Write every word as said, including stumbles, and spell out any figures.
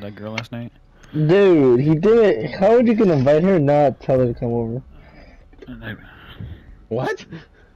with that girl last night. Dude, he did it. How would you can invite her and not tell her to come over? And I, What?